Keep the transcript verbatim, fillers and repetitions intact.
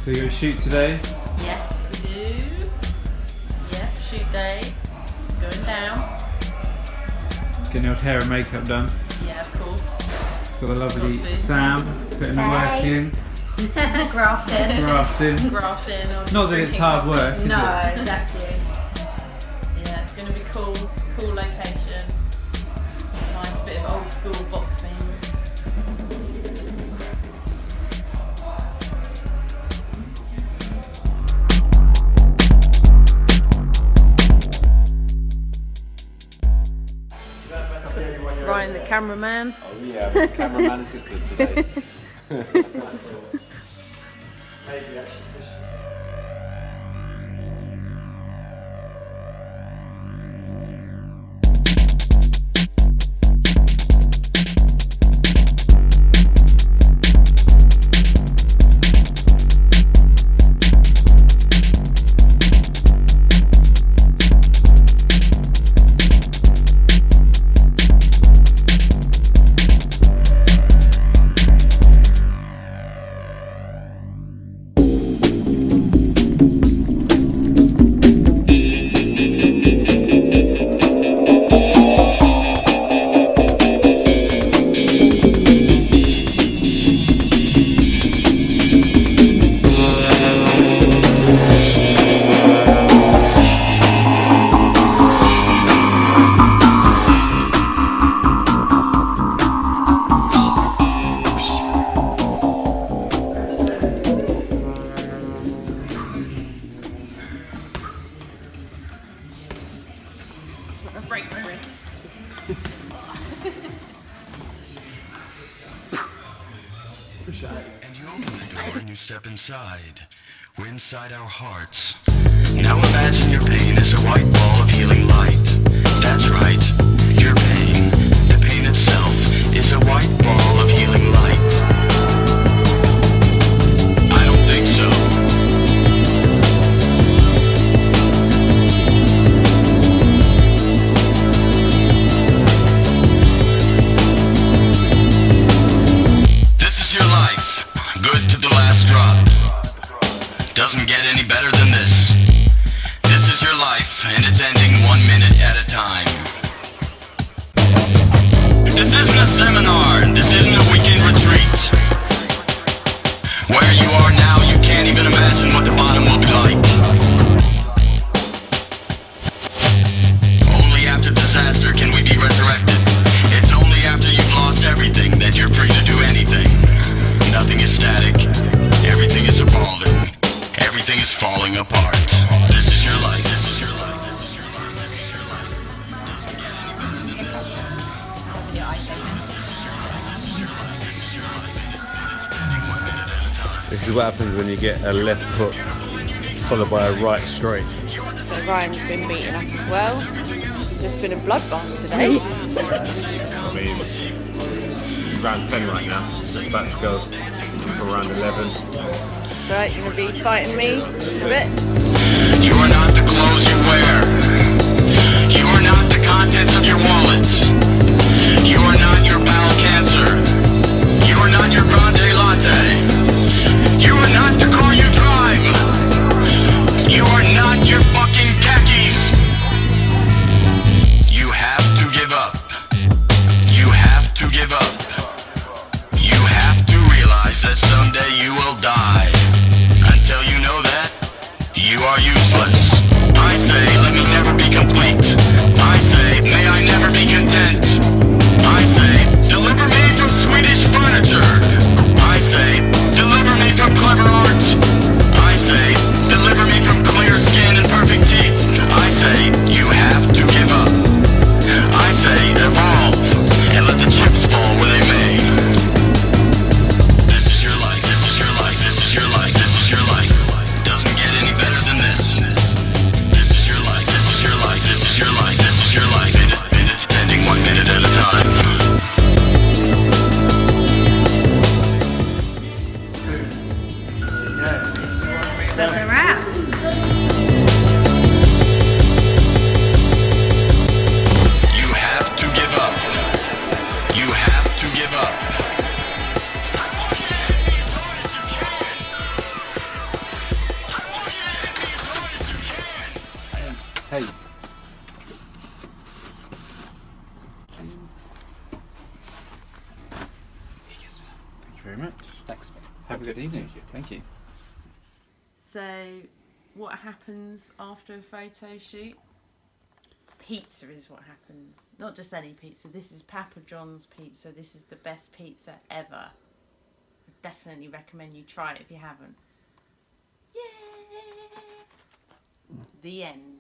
So you're a shoot today? Yes, we do. Yep, shoot day. It's going down. Getting your hair and makeup done? Yeah, of course. Got the lovely Sam putting the work in. Grafting. Grafting. Grafting. Not that it's hard work, is no, it? exactly. Yeah, it's going to be cool. It's a cool location. Nice bit of old school boxing. Ryan, the cameraman. Oh yeah, I'm cameraman assistant today. Break my wrist. And you open the door and you step inside. We're inside our hearts. Now imagine your pain is a white ball of healing light. That's right, your pain, the pain itself, is a white ball of healing light. I don't think so. Doesn't get any better than this. This is your life, and it's ending one minute at a time. This isn't a seminar, this isn't a weekend retreat. Where you are now, you can't even imagine what the bottom will be like. Only after disaster can we be resurrected. It's only after you've lost everything that you're free to do anything. Nothing is static. Everything is evolving. Everything is falling apart. This is your life. This is your life. This is your life. This is your life. Doesn't get any better than this. This is your life. This is your life. This is your life. And it's ending one minute at a time. This is what happens when you get a left hook followed by a right straight. So Ryan's been beaten up as well. It's just been a bloodbath today. I mean, it's round ten right now. Just about to go for round eleven. Right, you're going to be fighting me just a bit. You are not the clothes you wear. You are not the contents of your wallet. You are not your bowel cancer. You are not your grande latte. You are not the car you drive. You are not your fucking khakis. You have to give up. You have to give up. You have to realize that someday you will die. Until you know that, you are useless. I say, let me never be complete. I say, may I never be content. I say, deliver me Have a good evening. Thank you. So, what happens after a photo shoot? Pizza is what happens. Not just any pizza. This is Papa John's pizza. This is the best pizza ever. I definitely recommend you try it if you haven't. Yay! The end.